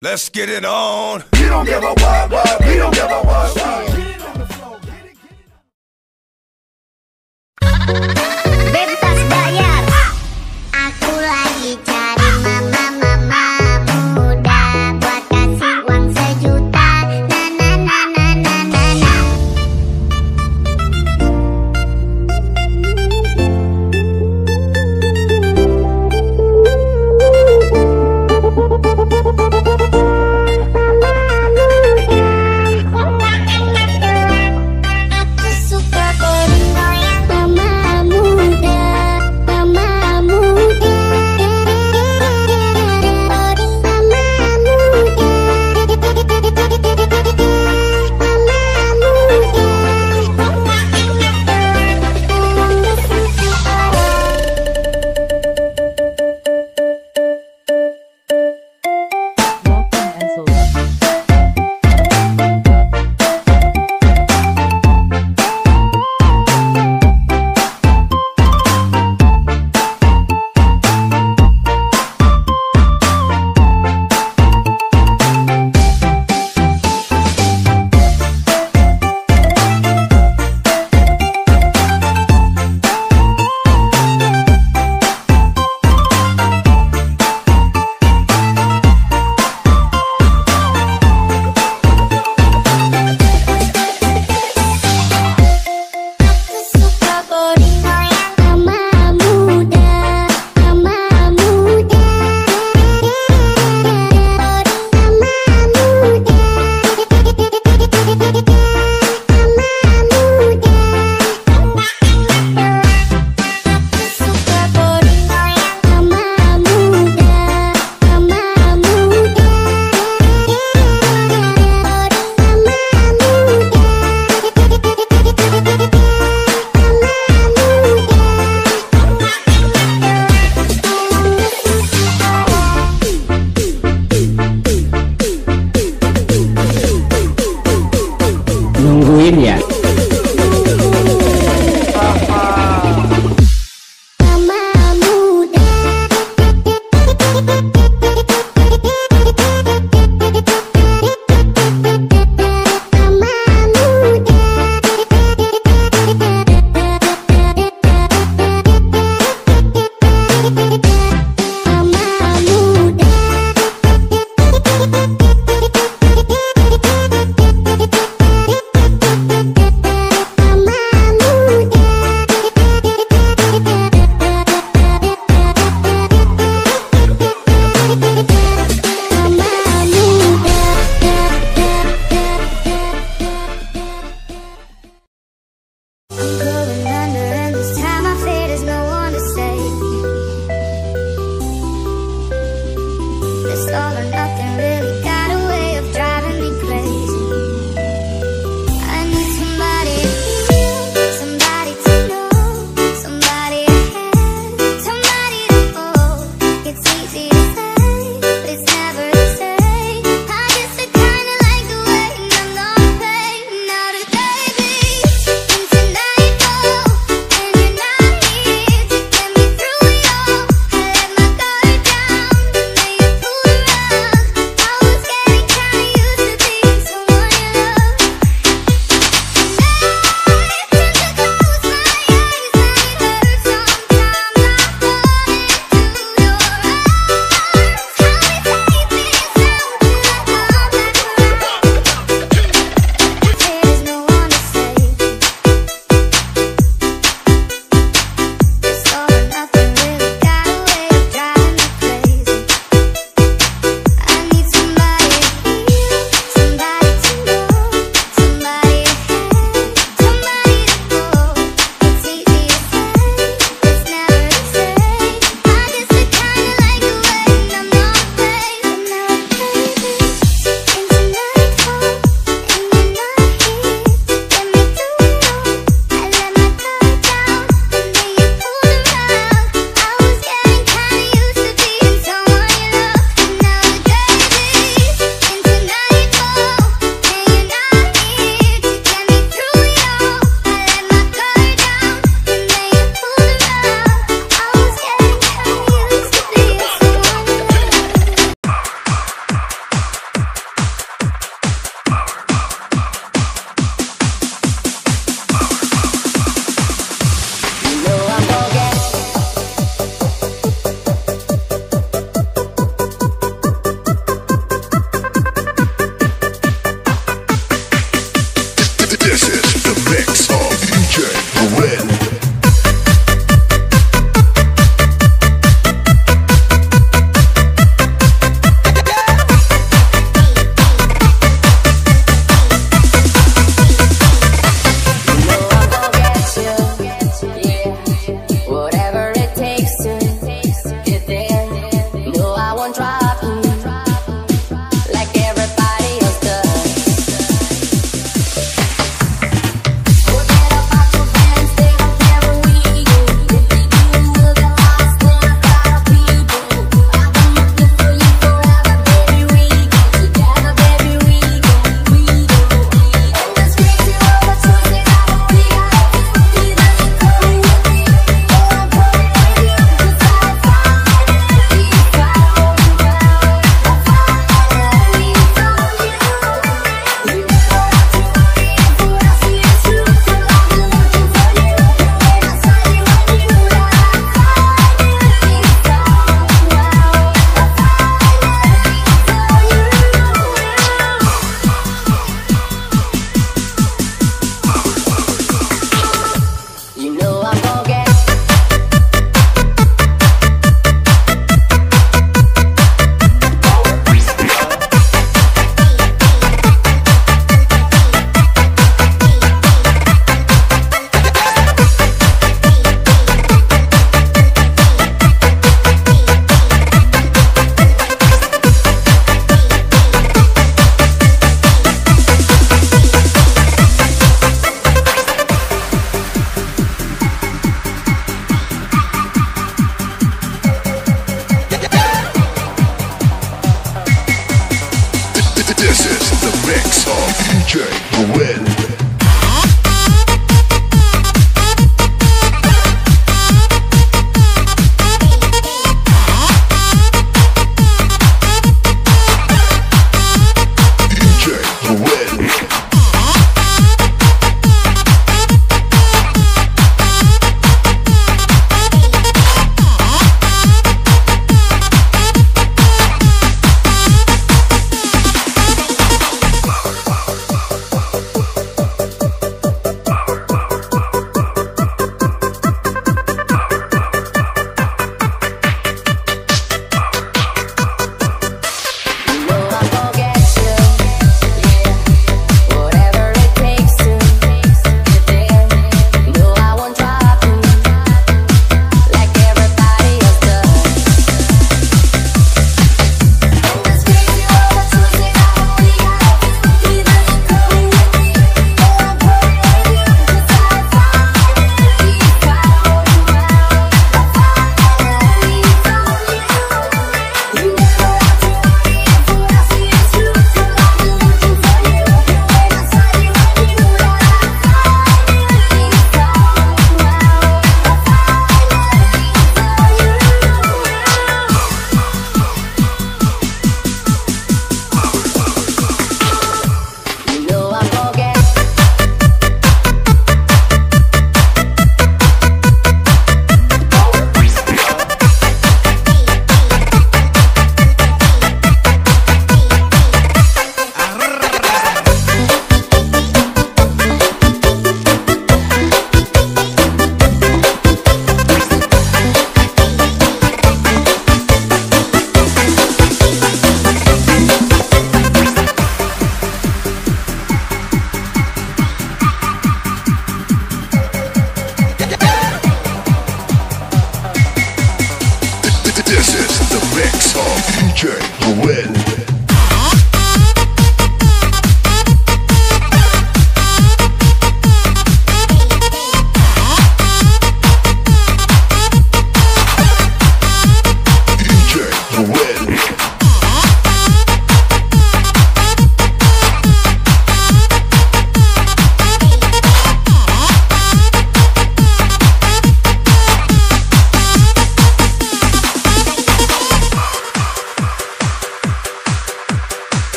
Let's get it on. We don't give a what, we don't give a what. Bebas bayar. Aku lagi cari mama muda buat kasih uang 1 juta. Na na na na na na na. Aku suka goyang mama muda, mama muda, mama Nungguin ya. All or nothing really got a way of driving me crazy. I need somebody to hear, somebody to know, somebody to have, somebody to hold. It's easy to say, but it's never the same. I guess I kinda like the waiting, I'm not paid. Now the day beats into nightfall, and you're not here to get me through it all. I let my guard down, and then you pull around. mix of DJ Noel.